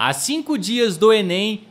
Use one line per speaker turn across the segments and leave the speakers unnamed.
Há 5 dias do Enem,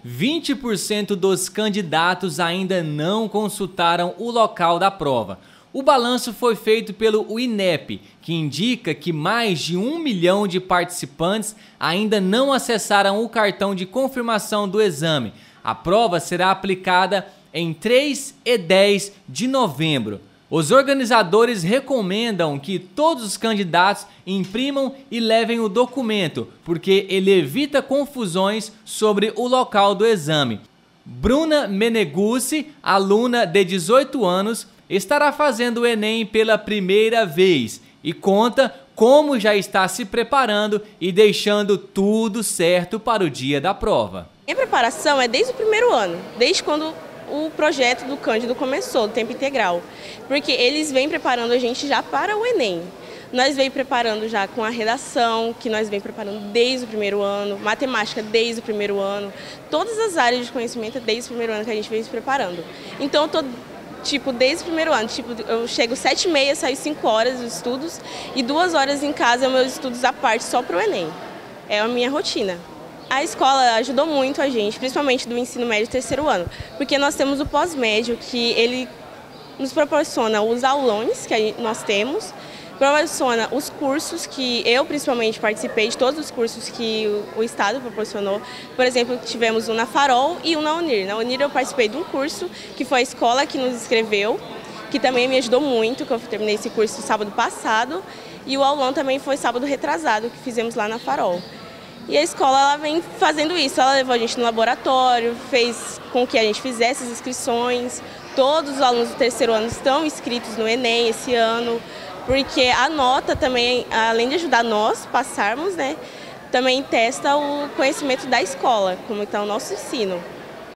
20% dos candidatos ainda não consultaram o local da prova. O balanço foi feito pelo INEP, que indica que mais de 1 milhão de participantes ainda não acessaram o cartão de confirmação do exame. A prova será aplicada em 3 e 10 de novembro. Os organizadores recomendam que todos os candidatos imprimam e levem o documento, porque ele evita confusões sobre o local do exame. Bruna Meneguzzi, aluna de 18 anos, estará fazendo o Enem pela primeira vez e conta como já está se preparando e deixando tudo certo para o dia da prova.
Minha preparação é desde o primeiro ano, desde quando o projeto do Cândido começou, do tempo integral, porque eles vêm preparando a gente já para o Enem. Nós vem preparando já com a redação, que nós vem preparando desde o primeiro ano, matemática desde o primeiro ano, todas as áreas de conhecimento desde o primeiro ano que a gente vem se preparando. Então eu tô, desde o primeiro ano, eu chego 7h30, saio 5 horas dos estudos e 2 horas em casa, meus estudos à parte só para o Enem. É a minha rotina. A escola ajudou muito a gente, principalmente do ensino médio e terceiro ano, porque nós temos o pós-médio, que ele nos proporciona os aulões que nós temos, proporciona os cursos que eu principalmente participei de todos os cursos que o Estado proporcionou. Por exemplo, tivemos um na Farol e um na Unir. Na Unir eu participei de um curso que foi a escola que nos inscreveu, que também me ajudou muito, que eu terminei esse curso sábado passado, e o aulão também foi sábado retrasado, que fizemos lá na Farol. E a escola ela vem fazendo isso, ela levou a gente no laboratório, fez com que a gente fizesse as inscrições. Todos os alunos do terceiro ano estão inscritos no Enem esse ano, porque a nota também, além de ajudar nós a passarmos, né, também testa o conhecimento da escola, como está o nosso ensino.